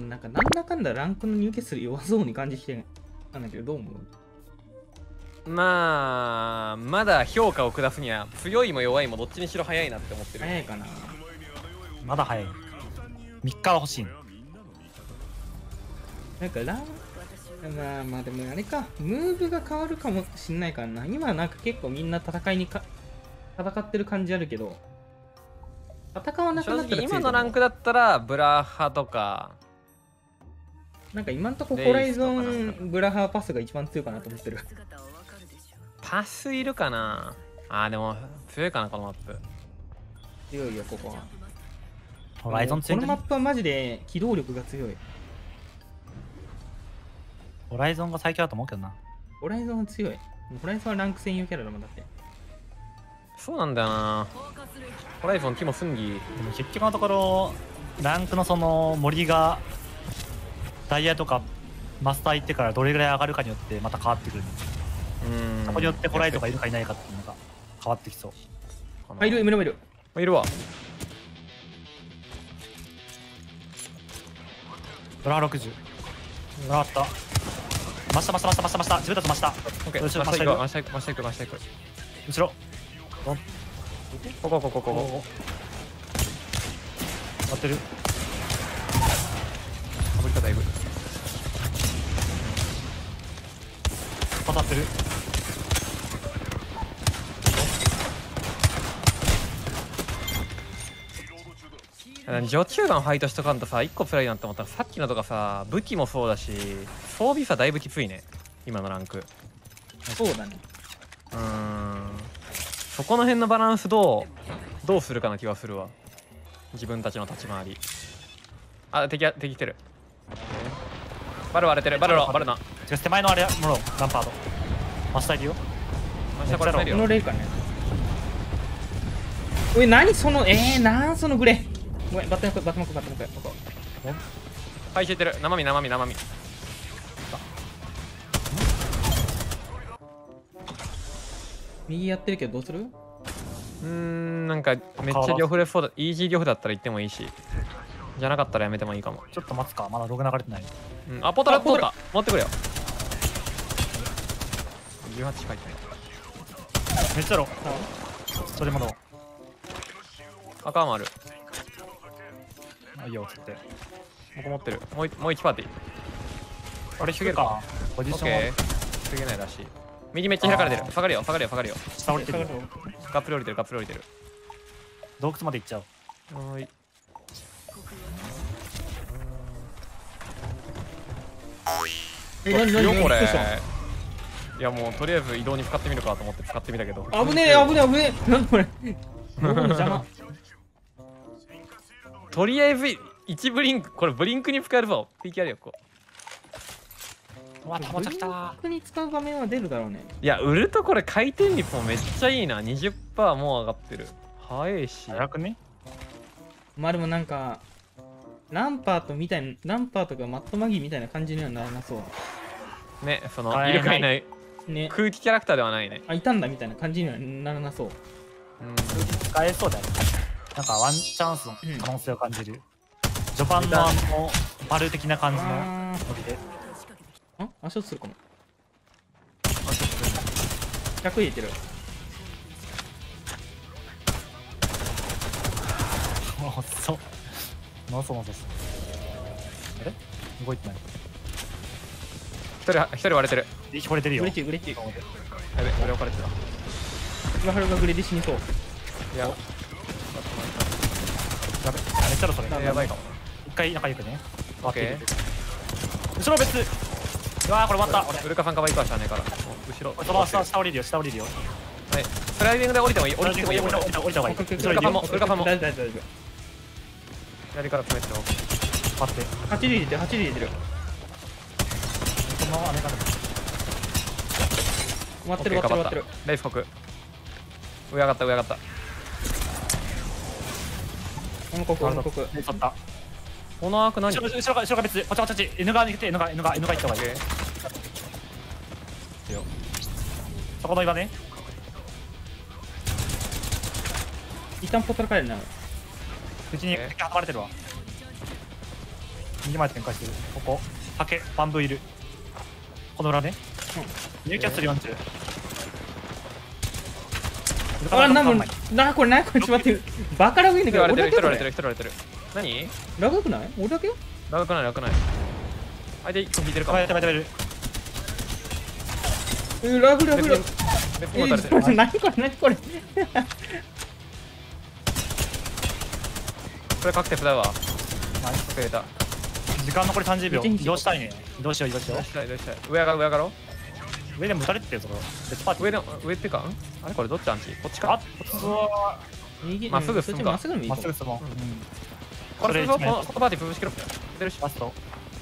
なんかなんだかんだランクの入結する弱そうに感じきてなんだけど、どう思う？ まあまだ評価を下すには強いも弱いもどっちにしろ早いなって思ってる。 早いかな。 まだ早い。3日は欲しいの。 なんかまあでもあれか、ムーブが変わるかもしんないからな。今なんか結構みんな戦ってる感じあるけど、戦わなく正なったら強いと思う。 直今のランクだったらブラハとかなんか今んとこホライゾンブラハーパスが一番強いかなと思ってる。 パスいるかな。でも強いかなこのマップ。 強いよここは。 ホライゾン強いんじゃね？ このマップはマジで機動力が強い。 ホライゾンが最強だと思うけどな。 ホライゾンは強い。ホライゾンはランク専用キャラだもんだって。 そうなんだよな。ホライゾンキモスンギ。 でも結局のところランクのその森がダイヤとかマスター行ってからどれぐらい上がるかによってまた変わってくる。そこによってホライゾンがいるかいないかっていうのが変わってきそう。 あ、いる、目の前いる。 いるわ。 ドラ60。ドラあった。真下。自分たち真下。 オッケー。 後ろ真下行く。 後ろ。 ここ。 待ってる。 かぶり方エグい。 当たってる。 序中盤ファイトしとかんとさ、1個プライなんて思ったらさっきのとかさ、武器もそうだし装備差だいぶきついね今のランク。 そうだね。 そこの辺のバランスどうするかな気はするわ。自分たちの立ち回り。敵来てる。バル割れてる。バルな。 違う、手前のあれもろランパード真下いるよ。 真下これ詰めるよ。 このレイかね。おい、何そのなんそのグレー。ごめん、バットマコ。 はい、消えてる。生身。 右やってるけどどうする？ なんかめっちゃ両フレそうだ。イージー両フだったら行ってもいいし、じゃなかったらやめてもいいかも。 ちょっと待つか、まだログ流れてない。 ポトラ持ってくれよ。18しか入ってない。 めっちゃロそれもロ赤もある。 いいよつって僕持ってる。もう1パーティー。 あれ、低いか。ポジションオッケー。すげないらしい。右めっちゃ開かれてる。下がるよ。 下降りてる。 ガップル降りてる。 洞窟まで行っちゃう。 はーい。 何これ。いやもうとりあえず移動に使ってみるかと思って使ってみたけど。 危ねえ。何これ。どこの邪魔。 とりあえず1ブリンク、これブリンクに使えるぞ。PK あるよここ。 うわ、到着した。 ブリンクに使う画面は出るだろうね。 いや売るとこれ回転率もめっちゃいいな。20% もう上がってる。早いし。 早くね。 まあでもなんかランパーとかマットマギーみたいな感じにはならなそうね。そのいるかいないね。 空気キャラクターではないね。 いたんだみたいな感じにはならなそう。 使えそうだよね。なんかワンチャンスの可能性を感じる。序盤のバル的な感じの伸びで。 足音するかも。100入れてる。 そうのそあれ動いてない。 一人割れてる。 惚れてるよ。 グレッチ。 やべ、俺置かれてた。 今春がグレで死にそう。 いや、 やべ、めっちゃろそれ。 やばいかも。 一回仲良くね。 オッケー。 後ろ別。うわー、これ終わった。 ウルカさんかわいいかしらねえから。後ろ。 その下降りるよ。 はい。スライディングで降りてもいい。降りてもいい。 降りた方がいい。 ウルカさんも。 大丈夫。 左から詰めてよ。 待って。 8入れてる。 このままねか終わってる。 レイス国。上上がった。 この国。 取った。 このアーク何？ 後ろが別。こっち。N 側に来て、N 側行った方がいい。そこの岩ね。 一旦ポトラ帰るな。 うちに挟まれてるわ。 右まで展開してる。ここ竹バンブーいる。この裏ね。ニューキャッスル40。 あ、なんもこれちょっと待って、バカラグいんだけど、 一人俺だけ割れてる、一人割れてる、一人割れてる。何ラグよくない？俺だけよ？ 長くない、長くない。相手1個引いてるかも。 やばいやばいやばい。 ラグラグラグ。 別に撃たれてる。 何これ何これ。 これ確定だわ。 ナイス。 くれた。 時間残り30秒。移動したいね。移動しよう移動しよどうしたい、どうしたい。上上がろう。 う。上でも撃たれてるぞ。別パーティー。 上ってかあれこれどっちアンチこっちかあ、うわ右まっすぐ進むかまっすぐー。まっすぐ進もう。 これこのそれ一枚パーティー潰しきろ出るしラスト。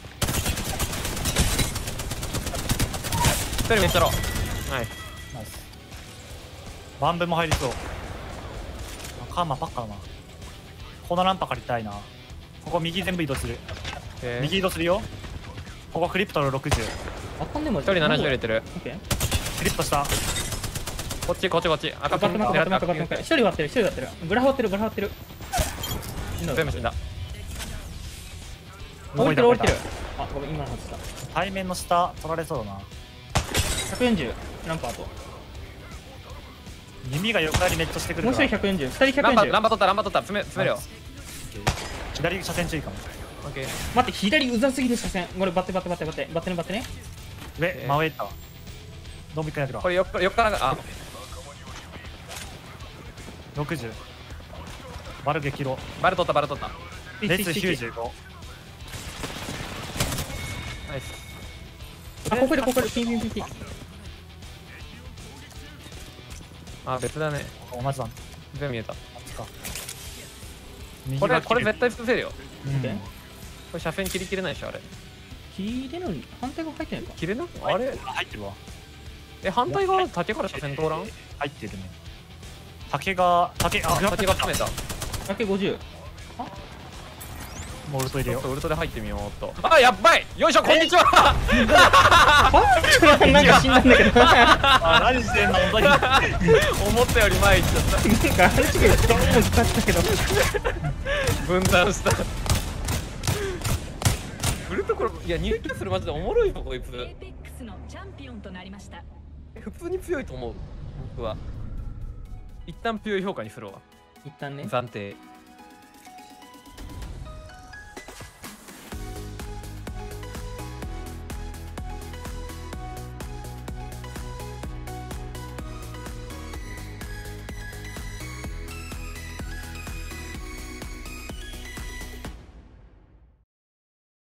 一人めっちゃろナイスナイス。バンブも入りそう。カーマばっかだな。コーナーランパ借りたいな。ここ右全部移動する。右移動するよ。ここクリプトの60。 あかんねも一人70入れてるオッケー。 クリプトした。 こっちこっちこっち赤待って待って待って待って待って。一人割ってる一人割ってる。グラフ割ってるグラフ割ってる。 全部死んだ降りてる降りてる。あ、ごめん今の外した。 対面の下取られそうだな。 140ランパーと。 耳が横やりネットしてくるもうから。 一人140。二人ランパ 140。 取ったランパ取った詰めるよ左車線注意かも。 オッケー待って左うざすぎる車線。これバッテバッテバッテバッテバッテねバッテね。 上、真上行ったわ。ドンビックやってるわこ。れ横からがあ 60。バル激ロ。 バル取ったバル取った列95。 ナイスあ、ここでピンピンピンピン。 あ別だね同じだ。 全部見えたあっちか。 これ絶対潰せるようんオッケーこれ車線切り切れないでしょあれ切れるのに反対が入ってないか。 切れなあれ入ってるわ。 反対側竹から車線通らん入ってるね。竹が、竹、あ、 竹が詰めただけ50。 もうウルト入れよちょっとウルトで入ってみようっとあやっばいよいしょこんにちはなんか死んだんだけど。 あ、何してんの本当に。 思ったより前行っちゃっなんか話が一番も使ったけど。 た分断したウルトこれいや入居するマジでおもろいぞこいつエーペックスのチャンピオンとなりました。 普通に強いと思う僕は一旦強い評価にするわ一旦ね。 暫定